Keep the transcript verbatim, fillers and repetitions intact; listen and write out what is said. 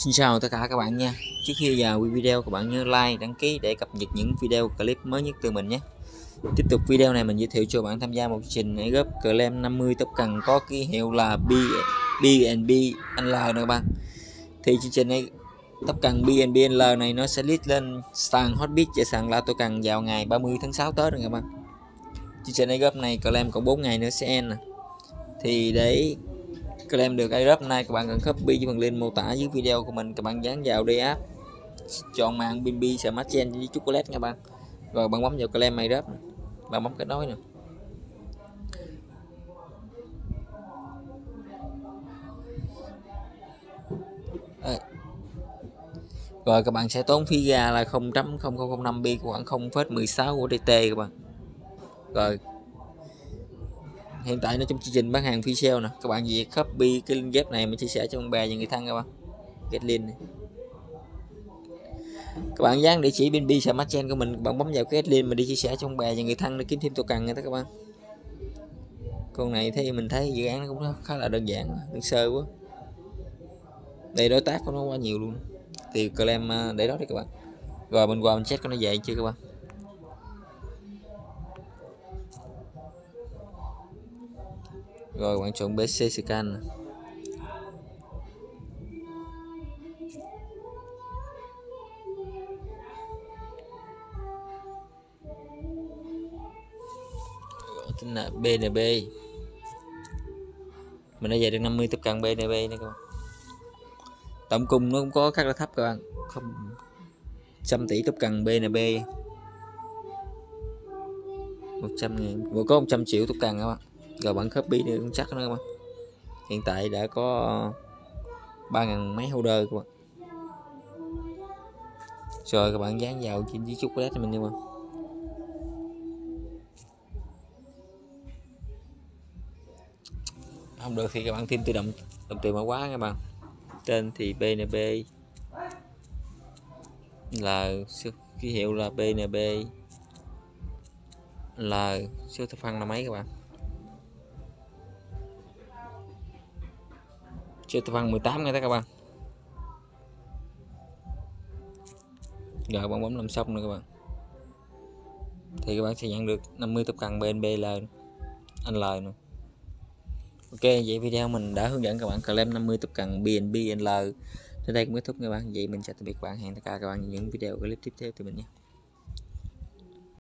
Xin chào tất cả các bạn nha. Trước khi vào video các bạn nhớ like, đăng ký để cập nhật những video clip mới nhất từ mình nhé. Tiếp tục video này mình giới thiệu cho bạn tham gia một chương trình airdrop claim năm mươi tóc cần có ký hiệu là bê en bê en lờ nữa các bạn. Thì chương trình này tóc cần bê en bê en lờ này nó sẽ list lên sàn Hotbit và sàn La Token vào ngày ba mươi tháng sáu tới rồi các bạn. Chương trình airdrop này claim còn bốn ngày nữa sẽ end nè. Thì để claim được airdrop này các bạn cần copy cho phần link mô tả dưới video của mình, các bạn dán vào đi app, chọn mạng bê en bê Smart Chain với chocolate nha bạn, rồi bạn bấm vào claim airdrop, bạn bấm kết nối nè. À. Rồi các bạn sẽ tốn phí ga là không phẩy không không không năm bi của khoảng không phẩy mười sáu của đê tê các bạn. Rồi hiện tại nó trong chương trình bán hàng free sale nè, các bạn việc copy cái link ghép này mình chia sẻ cho bạn bè và người thân các bạn. Get link này. Các bạn dán địa chỉ bê en bê Smart Chain của mình, bạn bấm vào cái link mình đi chia sẻ cho bạn bè và người thân để kiếm thêm token nha các bạn. Con này thì mình thấy dự án nó cũng khá là đơn giản, đơn sơ quá. Đây đối tác của nó quá nhiều luôn. Thì claim để đó đi các bạn. Rồi mình qua mình check có nó về chưa các bạn. Rồi bạn chọn bê xê scan. Tính là bê en bê. Mình đã về được năm mươi tập cần bê en bê này các bạn. Tổng cung nó cũng có khá là thấp các bạn, không trăm tỷ tập cần bê en bê, một trăm ngàn vừa có một trăm triệu tập cần các bạn. Rồi bạn copy được cũng chắc nữa các bạn. Hiện tại đã có ba ngàn mấy holder các bạn. Rồi các bạn dán vào trên chiếc chocolate cho mình đi không? Không được thì các bạn thêm tự động đồng tiền mã hóa các bạn. Tên thì bê en bê là ký hiệu là bê en bê là số thập phân là mấy các bạn? Số thập phân mười tám nghe đó các bạn. Rồi bạn bấm làm xong rồi các bạn. Thì các bạn sẽ nhận được năm mươi tập cần bê en bê L anh L nữa. Ok, vậy video mình đã hướng dẫn các bạn claim năm mươi tập cần bê en bê en lờ. Đến đây cũng kết thúc các bạn. Vậy mình chào tạm biệt các bạn, hẹn tất cả các bạn những video clip tiếp theo từ mình nhé.